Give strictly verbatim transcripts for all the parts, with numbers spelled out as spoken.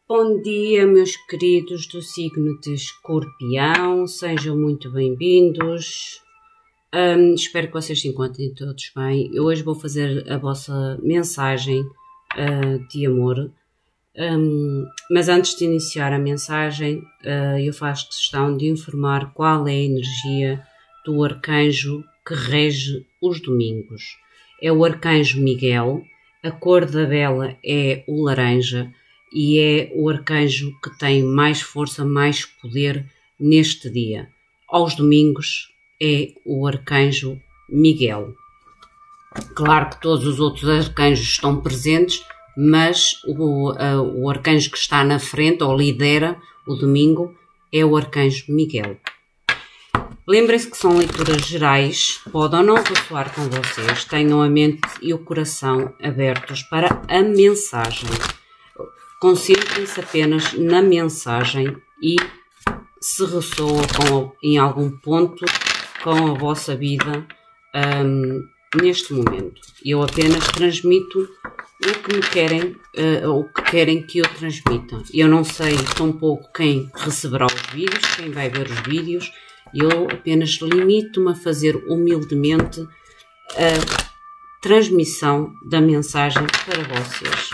Bom dia, meus queridos do signo de Escorpião, sejam muito bem-vindos. Um, espero que vocês se encontrem todos bem. Eu hoje vou fazer a vossa mensagem uh, de amor, um, mas antes de iniciar a mensagem, uh, eu faço questão de informar qual é a energia do arcanjo que rege os domingos. É o arcanjo Miguel, a cor da vela é o laranja, e é o arcanjo que tem mais força, mais poder neste dia. Aos domingos é o arcanjo Miguel. Claro que todos os outros arcanjos estão presentes, mas o, a, o arcanjo que está na frente ou lidera o domingo é o arcanjo Miguel. Lembrem-se que são leituras gerais, podem ou não ressoar com vocês, tenham a mente e o coração abertos para a mensagem. Concentrem-se apenas na mensagem e se ressoa com, em algum ponto com a vossa vida um, neste momento. Eu apenas transmito o que me querem, uh, o que querem que eu transmita. Eu não sei tão pouco quem receberá os vídeos, quem vai ver os vídeos. Eu apenas limito-me a fazer humildemente a transmissão da mensagem para vocês.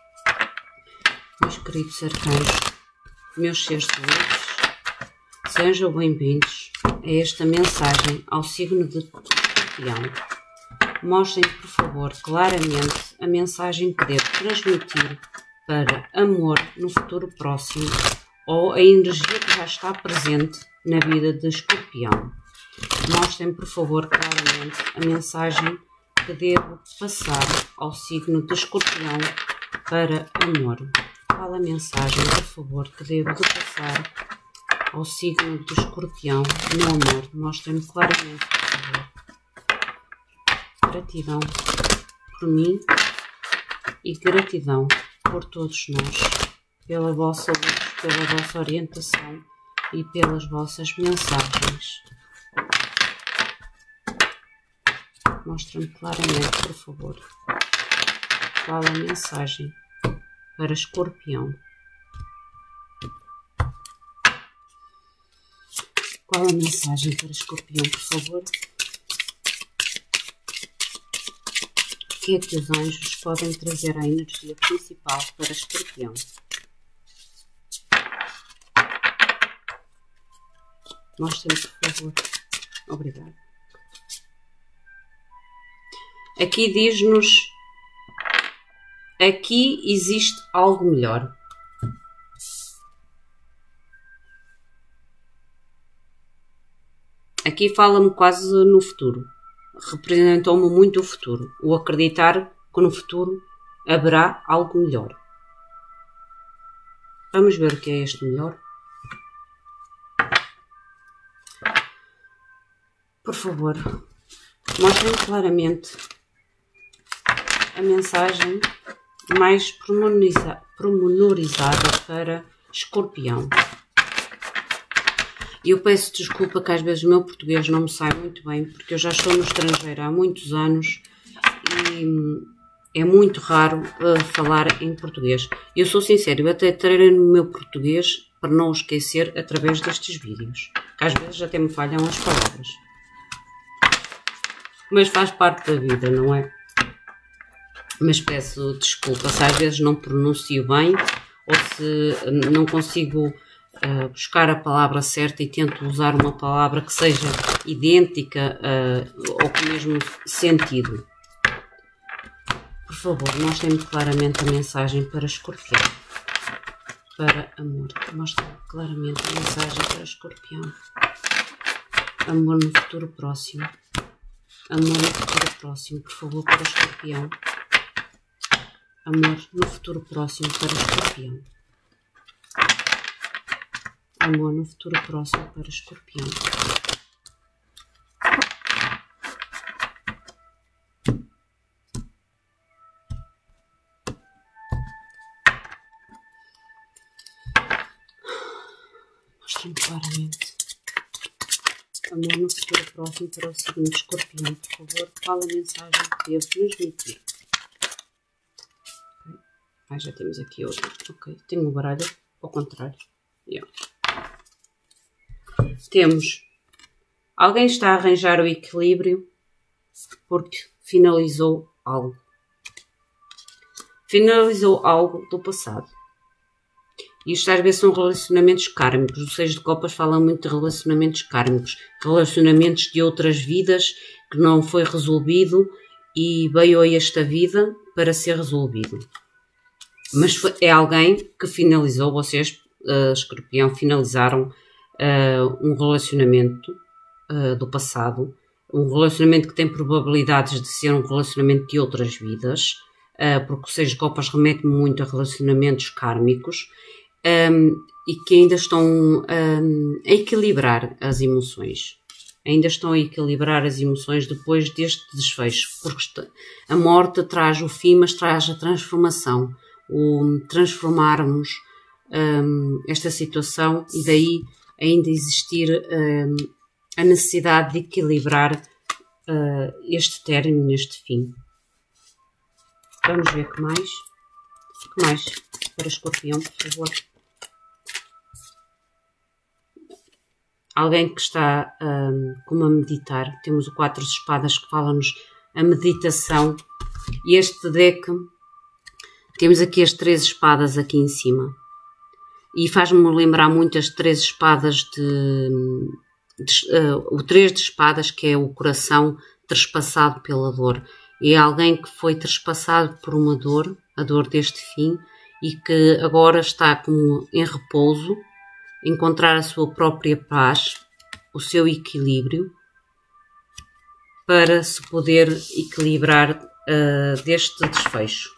Meus queridos arcanjos, meus seres de luz, sejam bem-vindos a esta mensagem ao signo de Escorpião. Mostrem, por favor, claramente a mensagem que devo transmitir para amor no futuro próximo ou a energia que já está presente na vida de Escorpião. Mostrem, por favor, claramente a mensagem que devo passar ao signo de Escorpião para amor. Qual a mensagem, por favor, que devo de passar ao signo de Escorpião no amor? Mostrem-me claramente, por favor. Gratidão por mim e gratidão por todos nós, pela vossa luz, pela vossa orientação e pelas vossas mensagens. Mostrem-me claramente, por favor, qual a mensagem para Escorpião. Qual a mensagem para Escorpião, por favor? O que é que os anjos podem trazer à energia principal para Escorpião? Mostrem, por favor. Obrigada. Aqui diz-nos: aqui existe algo melhor. Aqui fala-me quase no futuro. Representou-me muito o futuro. O acreditar que no futuro haverá algo melhor. Vamos ver o que é este melhor. Por favor, mostrem claramente a mensagem mais pormenoriza, pormenorizada para Escorpião. Eu peço desculpa que às vezes o meu português não me sai muito bem, porque eu já estou no estrangeiro há muitos anos e é muito raro uh, falar em português. Eu sou sincera, eu até treino no meu português para não o esquecer através destes vídeos, que às vezes até me falham as palavras. Mas faz parte da vida, não é? Mas peço desculpa se às vezes não pronuncio bem ou se não consigo uh, buscar a palavra certa e tento usar uma palavra que seja idêntica uh, ou com o mesmo sentido. Por favor, mostrem-me claramente a mensagem para Escorpião. Para amor. Mostrem-me claramente a mensagem para Escorpião. Amor no futuro próximo. Amor no futuro próximo, por favor, para Escorpião. Amor no futuro próximo para Escorpião. Amor no futuro próximo para Escorpião. Mostrem-me claramente. Amor no futuro próximo para o signo de Escorpião, por favor, qual a mensagem que devo transmitir? Ah, já temos aqui outro. Ok, tenho o baralho ao contrário. Yeah. Temos... Alguém está a arranjar o equilíbrio porque finalizou algo. Finalizou algo do passado. E isto às vezes são relacionamentos kármicos. O seis de copas fala muito de relacionamentos kármicos. Relacionamentos de outras vidas que não foi resolvido e veio a esta vida para ser resolvido. Mas foi, é alguém que finalizou, vocês, uh, Escorpião, finalizaram uh, um relacionamento uh, do passado. Um relacionamento que tem probabilidades de ser um relacionamento de outras vidas. Uh, porque o seis de copas remete muito a relacionamentos kármicos. Um, e que ainda estão um, a equilibrar as emoções. Ainda estão a equilibrar as emoções depois deste desfecho. Porque a morte traz o fim, mas traz a transformação. O transformarmos um, esta situação e daí ainda existir um, a necessidade de equilibrar uh, este término, este fim. Vamos ver que mais. Que mais para Escorpião, por favor. Alguém que está um, como a meditar. Temos o quatro de espadas que fala-nos a meditação. E este deck, temos aqui as três espadas aqui em cima. E faz-me lembrar muito as três espadas de... de uh, o três de espadas, que é o coração trespassado pela dor. É alguém que foi trespassado por uma dor, a dor deste fim, e que agora está como em repouso, encontrar a sua própria paz, o seu equilíbrio, para se poder equilibrar uh, deste desfecho.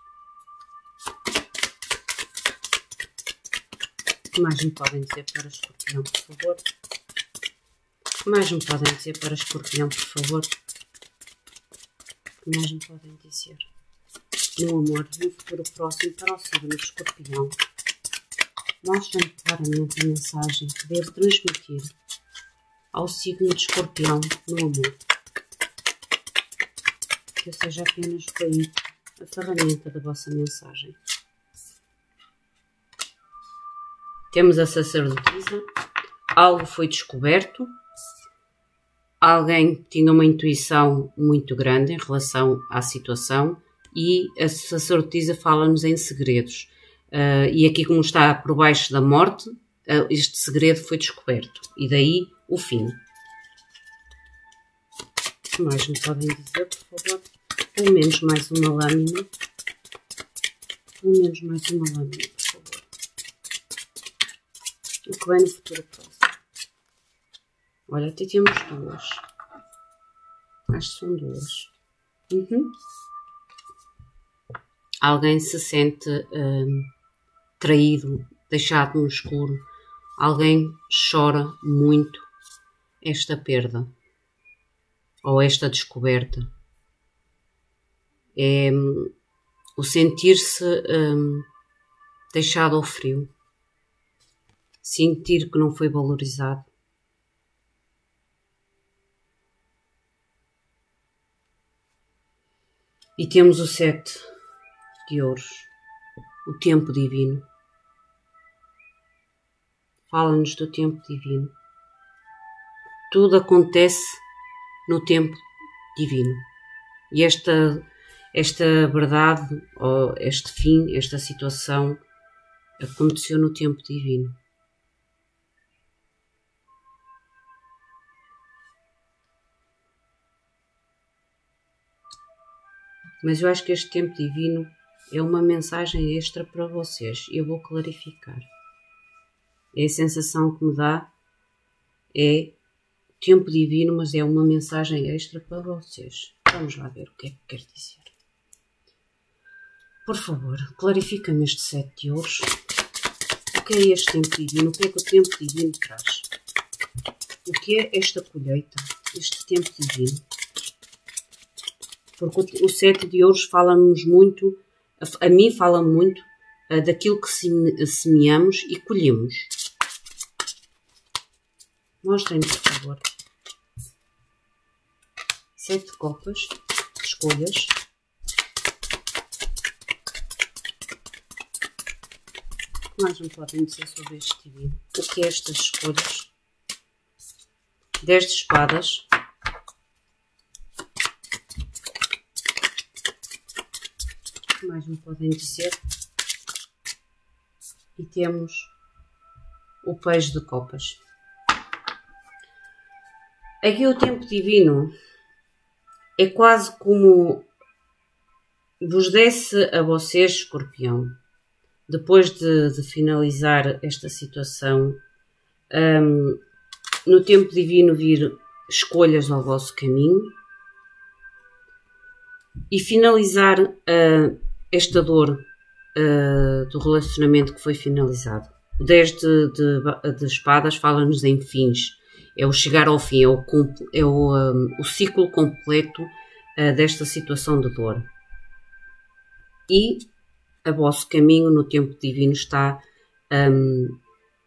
O que mais me podem dizer para Escorpião, por favor? O que mais me podem dizer para Escorpião, por favor? O que mais me podem dizer? No amor, no futuro próximo, para o signo de Escorpião. Mostra-me claramente a mensagem que devo transmitir ao signo de Escorpião no amor. Que eu seja apenas o veículo, a ferramenta da vossa mensagem. Temos a sacerdotisa. Algo foi descoberto. Alguém tinha uma intuição muito grande em relação à situação. E a sacerdotisa fala-nos em segredos. Uh, e aqui, como está por baixo da morte, uh, este segredo foi descoberto. E daí o fim. O que mais me podem dizer, por favor? Pelo menos mais uma lâmina. Pelo menos mais uma lâmina, por favor. O que vem no futuro próximo? Olha, até temos duas. Acho que são duas. Uhum. Alguém se sente hum, traído, deixado no escuro. Alguém chora muito esta perda ou esta descoberta. É hum, o sentir-se hum, deixado ao frio. Sentir que não foi valorizado. E temos o sete de ouros, o tempo divino. Fala-nos do tempo divino. Tudo acontece no tempo divino. E esta, esta verdade, ou este fim, esta situação, aconteceu no tempo divino. Mas eu acho que este tempo divino é uma mensagem extra para vocês. Eu vou clarificar. É a sensação que me dá, é tempo divino, mas é uma mensagem extra para vocês. Vamos lá ver o que é que quer dizer. Por favor, clarifica-me este sete de ouros. O que é este tempo divino? O que é que o tempo divino traz? O que é esta colheita? Este tempo divino? Porque o sete de ouros fala-nos muito, a, a mim fala muito uh, daquilo que semeamos e colhemos. Mostrem-me, por favor. Sete de copas, escolhas. que mais me podem dizer sobre este divino? O que é estas escolhas? dez de espadas. O que mais me podem dizer? E temos o peixe de copas. Aqui o tempo divino é quase como vos desse a vocês, Escorpião, depois de, de finalizar esta situação, um, no tempo divino vir escolhas ao vosso caminho e finalizar uh, esta dor uh, do relacionamento que foi finalizado. O dez de, de, de espadas fala-nos em fins, é o chegar ao fim, é o, é o, um, o ciclo completo uh, desta situação de dor. E a vosso caminho no tempo divino está um,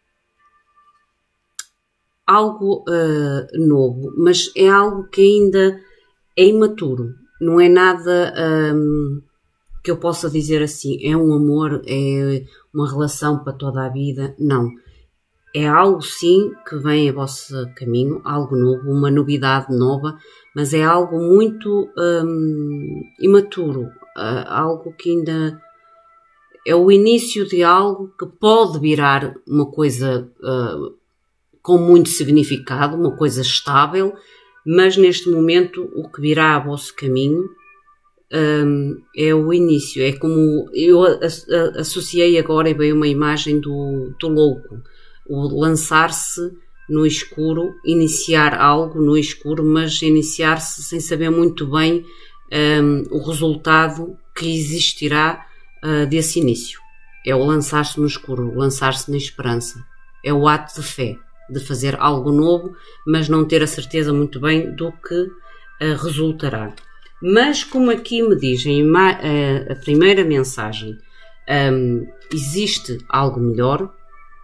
algo uh, novo, mas é algo que ainda é imaturo, não é nada um, que eu possa dizer assim, é um amor, é uma relação para toda a vida, não. É algo sim que vem a vosso caminho, algo novo, uma novidade nova, mas é algo muito um, imaturo, uh, algo que ainda é o início de algo que pode virar uma coisa uh, com muito significado, uma coisa estável, mas neste momento o que virá a vosso caminho um, é o início. É como eu associei agora e veio uma imagem do, do louco, o lançar-se no escuro, iniciar algo no escuro, mas iniciar-se sem saber muito bem um, o resultado que existirá uh, desse início. É o lançar-se no escuro, o lançar-se na esperança. É o ato de fé, de fazer algo novo, mas não ter a certeza muito bem do que uh, resultará. Mas como aqui me dizem uh, a primeira mensagem, um, existe algo melhor,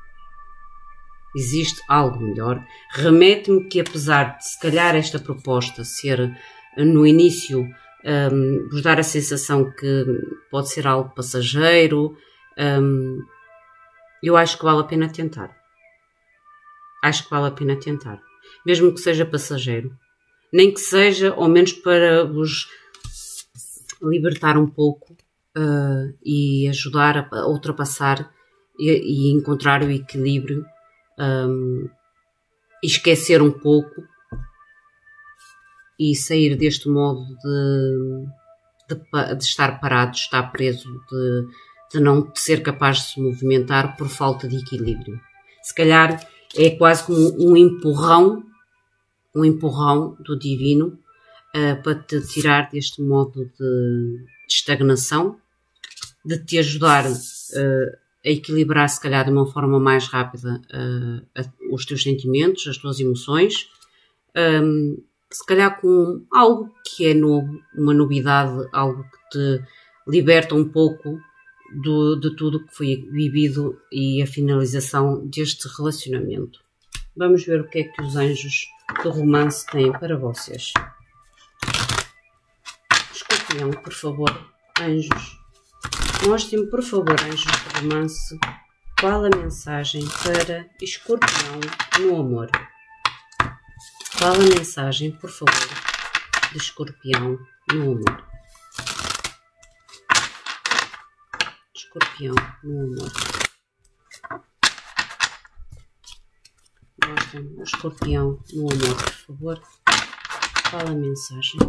existe algo melhor, remete-me que apesar de se calhar esta proposta ser no início um, vos dar a sensação que pode ser algo passageiro, um, eu acho que vale a pena tentar. Acho que vale a pena tentar. Mesmo que seja passageiro. Nem que seja, ao menos para vos libertar um pouco uh, e ajudar a ultrapassar e, e encontrar o equilíbrio um, e esquecer um pouco e sair deste modo de, de, de estar parado, de estar preso, de, de não ser capaz de se movimentar por falta de equilíbrio. Se calhar é quase como um empurrão, um empurrão do divino uh, para te tirar deste modo de, de estagnação, de te ajudar uh, a equilibrar se calhar de uma forma mais rápida uh, a, os teus sentimentos, as tuas emoções, um, se calhar com algo que é novo, uma novidade, algo que te liberta um pouco Do, de tudo que foi vivido e a finalização deste relacionamento. Vamos ver o que é que os anjos do romance têm para vocês. Escorpião, por favor, anjos. Mostrem-me, por favor, anjos do romance, qual a mensagem para Escorpião no amor. Qual a mensagem, por favor, de Escorpião no amor. Escorpião no amor. Mostra-me o escorpião no amor, por favor. Qual a mensagem?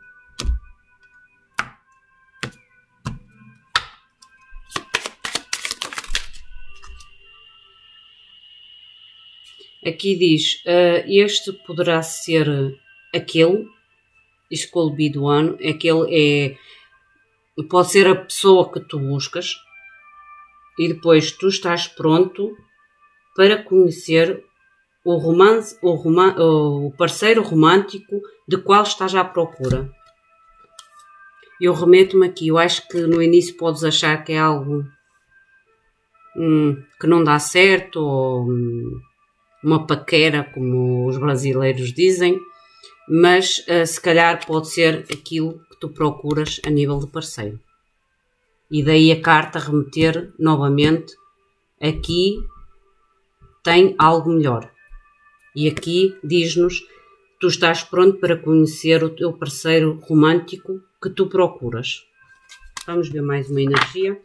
Aqui diz, uh, este poderá ser aquele, this could be the one, aquele é, pode ser a pessoa que tu buscas, e depois tu estás pronto para conhecer o, romance, o, roman, o parceiro romântico de qual estás à procura. Eu remeto-me aqui, eu acho que no início podes achar que é algo hum, que não dá certo, ou hum, uma paquera, como os brasileiros dizem, mas uh, se calhar pode ser aquilo que tu procuras a nível de parceiro. E daí a carta remeter novamente aqui tem algo melhor. E aqui diz-nos, tu estás pronto para conhecer o teu parceiro romântico que tu procuras. Vamos ver mais uma energia.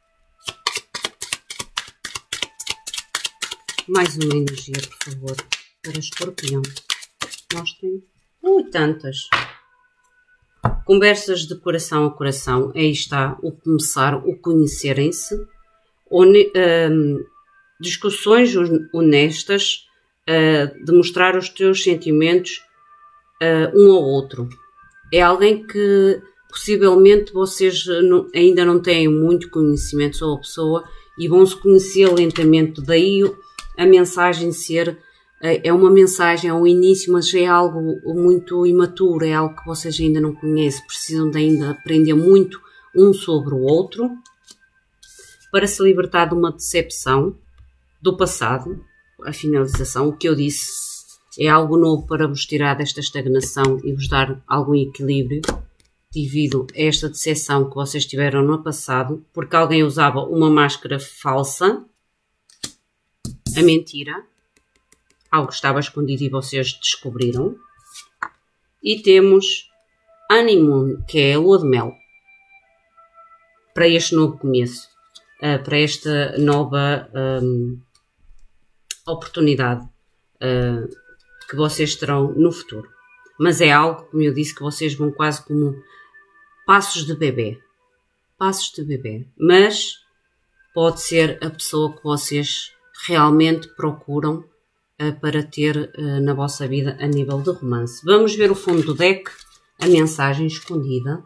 Mais uma energia, por favor, para Escorpião. Mostrem. Ui, tantas. Conversas de coração a coração. Aí está o começar, o conhecerem-se. Um, discussões honestas. Uh, de mostrar os teus sentimentos uh, um ao outro. É alguém que possivelmente vocês não, ainda não têm muito conhecimento sobre a pessoa e vão se conhecer lentamente. Daí a mensagem ser, uh, é uma mensagem, é um início, mas é algo muito imaturo, é algo que vocês ainda não conhecem, precisam de ainda aprender muito um sobre o outro para se libertar de uma decepção do passado. A finalização, o que eu disse, é algo novo para vos tirar desta estagnação e vos dar algum equilíbrio devido a esta decepção que vocês tiveram no passado, porque alguém usava uma máscara falsa, a mentira, algo estava escondido e vocês descobriram. E temos Honeymoon, que é a lua de mel, para este novo começo, para esta nova um, oportunidade uh, que vocês terão no futuro. Mas é algo, como eu disse, que vocês vão quase como passos de bebê. Passos de bebê. Mas pode ser a pessoa que vocês realmente procuram uh, para ter uh, na vossa vida a nível de romance. Vamos ver o fundo do deck, a mensagem escondida.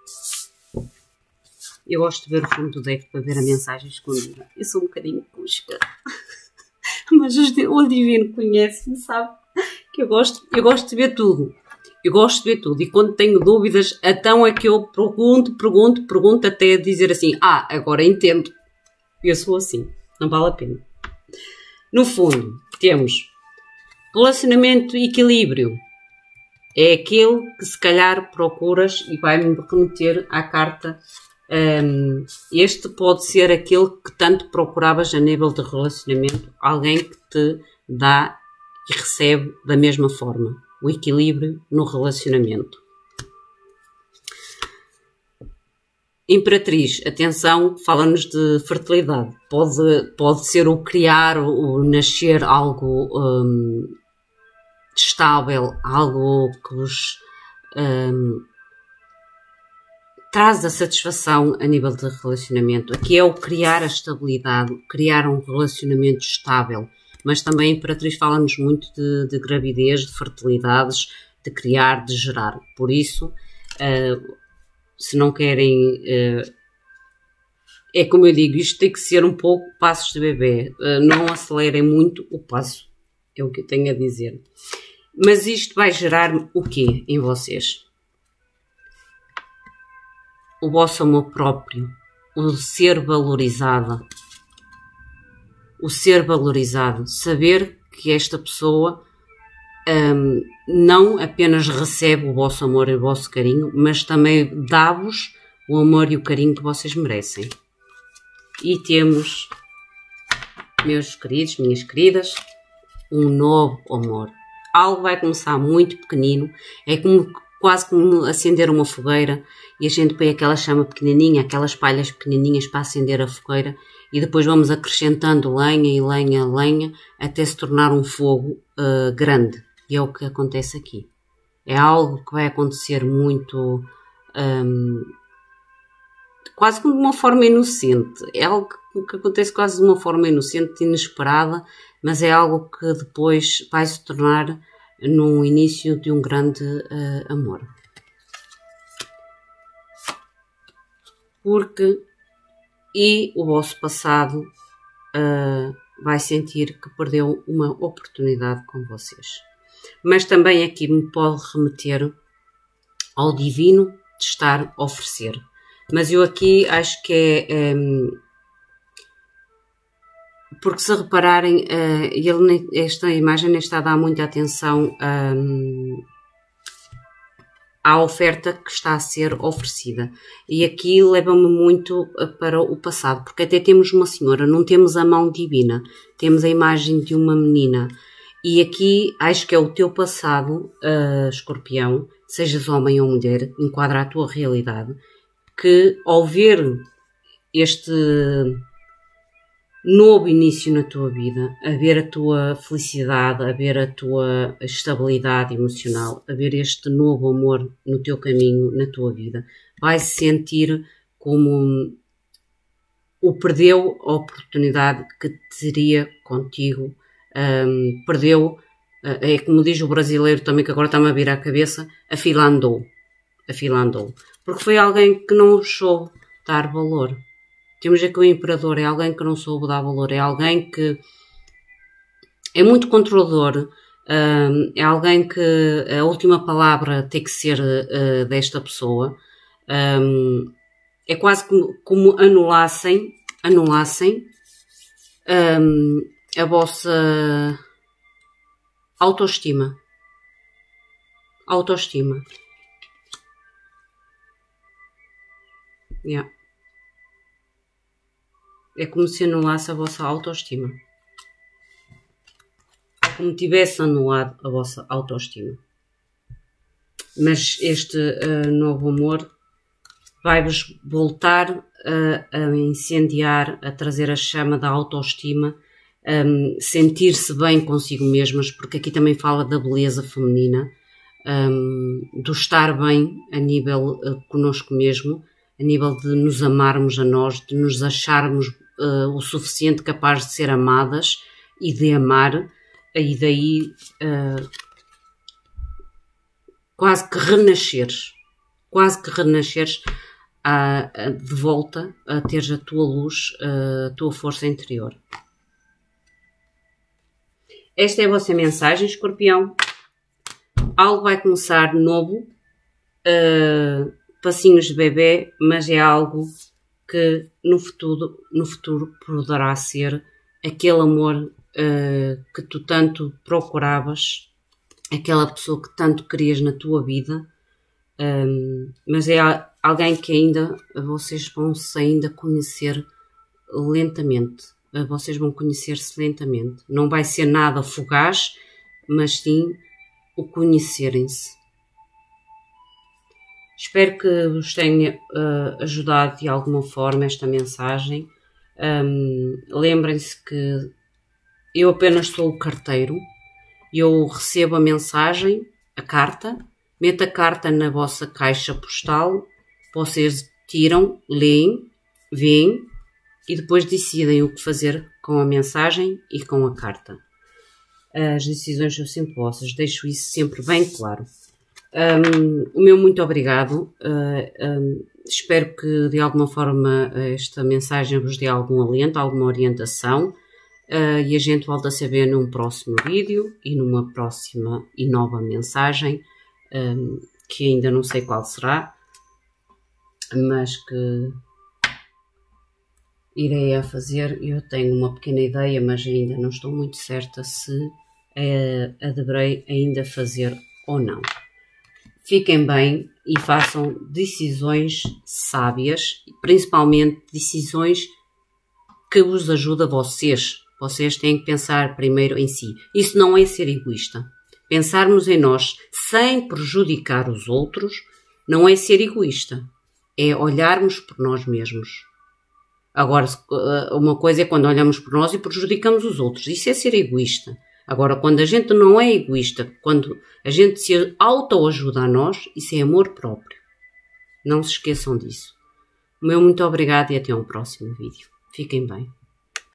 Eu gosto de ver o fundo do deck para ver a mensagem escondida. Eu sou um bocadinho cusca. Mas o divino conhece-me, sabe? Que eu gosto, eu gosto de ver tudo. Eu gosto de ver tudo. E quando tenho dúvidas, então é que eu pergunto, pergunto, pergunto até dizer assim, ah, agora entendo. Eu sou assim. Não vale a pena. No fundo, temos relacionamento e equilíbrio. É aquele que se calhar procuras e vai-me remeter à carta. Um, este pode ser aquele que tanto procuravas a nível de relacionamento, alguém que te dá e recebe da mesma forma, o equilíbrio no relacionamento. Imperatriz, atenção, fala-nos de fertilidade, pode, pode ser o criar, o nascer algo um, estável, algo que vos um, traz a satisfação a nível de relacionamento. Aqui é o criar a estabilidade, criar um relacionamento estável. Mas também a Imperatriz fala-nos muito de, de gravidez, de fertilidades, de criar, de gerar. Por isso, uh, se não querem... Uh, é como eu digo, isto tem que ser um pouco passos de bebê. Uh, não acelerem muito o passo. É o que eu tenho a dizer. Mas isto vai gerar o quê em vocês? O vosso amor próprio, o ser valorizado, o ser valorizado, saber que esta pessoa um, não apenas recebe o vosso amor e o vosso carinho, mas também dá-vos o amor e o carinho que vocês merecem. E temos, meus queridos, minhas queridas, um novo amor. Algo vai começar muito pequenino, é como quase como acender uma fogueira e a gente põe aquela chama pequenininha, aquelas palhas pequenininhas para acender a fogueira e depois vamos acrescentando lenha e lenha, lenha até se tornar um fogo uh, grande. E é o que acontece aqui. É algo que vai acontecer muito, um, quase como de uma forma inocente. É algo que, que acontece quase de uma forma inocente, inesperada, mas é algo que depois vai se tornar no início de um grande uh, amor. Porque, e o vosso passado uh, vai sentir que perdeu uma oportunidade com vocês. Mas também aqui me pode remeter ao divino de estar a oferecer. Mas eu aqui acho que é... Um, porque se repararem, uh, ele, esta imagem nem está a dar muita atenção um, à oferta que está a ser oferecida. E aqui leva-me muito para o passado, porque até temos uma senhora, não temos a mão divina, temos a imagem de uma menina. E aqui acho que é o teu passado, uh, Escorpião, sejas homem ou mulher, enquadra a tua realidade, que ao ver este novo início na tua vida, a ver a tua felicidade, a ver a tua estabilidade emocional, a ver este novo amor no teu caminho, na tua vida, vai se sentir como o perdeu a oportunidade que teria contigo, um, perdeu, é como diz o brasileiro também, que agora está-me a vir à cabeça, a fila andou, a fila andou, porque foi alguém que não soube dar valor. Temos aqui o imperador, é alguém que não soube dar valor, é alguém que é muito controlador, é alguém que a última palavra tem que ser desta pessoa. É quase como, como anulassem, anulassem a vossa autoestima. Autoestima. Yeah. É como se anulasse a vossa autoestima. Como tivesse anulado a vossa autoestima. Mas este uh, novo amor vai-vos voltar a, a incendiar, a trazer a chama da autoestima, um, sentir-se bem consigo mesmas, porque aqui também fala da beleza feminina, um, do estar bem a nível uh, connosco mesmo, a nível de nos amarmos a nós, de nos acharmos Uh, o suficiente capaz de ser amadas e de amar, e daí uh, quase que renasceres, quase que renasceres a, a, de volta a teres a tua luz, a tua força interior. Esta é a vossa mensagem, Escorpião. Algo vai começar novo, uh, passinhos de bebê, mas é algo que no futuro, no futuro poderá ser aquele amor uh, que tu tanto procuravas, aquela pessoa que tanto querias na tua vida, um, mas é alguém que ainda vocês vão se ainda conhecer lentamente, uh, vocês vão conhecer-se lentamente, não vai ser nada fugaz, mas sim o conhecerem-se. Espero que vos tenha uh, ajudado de alguma forma esta mensagem. Um, lembrem-se que eu apenas sou o carteiro. Eu recebo a mensagem, a carta, meto a carta na vossa caixa postal, vocês tiram, leem, veem e depois decidem o que fazer com a mensagem e com a carta. As decisões são sempre vossas, deixo isso sempre bem claro. Um, o meu muito obrigado, uh, um, espero que de alguma forma esta mensagem vos dê algum alento, alguma orientação, uh, e a gente volta a saber num próximo vídeo e numa próxima e nova mensagem, um, que ainda não sei qual será, mas que irei a fazer. Eu tenho uma pequena ideia, mas ainda não estou muito certa se uh, a deverei ainda fazer ou não. Fiquem bem e façam decisões sábias, principalmente decisões que vos ajudem a vocês. Vocês têm que pensar primeiro em si. Isso não é ser egoísta. Pensarmos em nós sem prejudicar os outros não é ser egoísta. É olharmos por nós mesmos. Agora, uma coisa é quando olhamos por nós e prejudicamos os outros. Isso é ser egoísta. Agora, quando a gente não é egoísta, quando a gente se autoajuda a nós, isso é amor próprio. Não se esqueçam disso. O meu muito obrigado e até um próximo vídeo. Fiquem bem.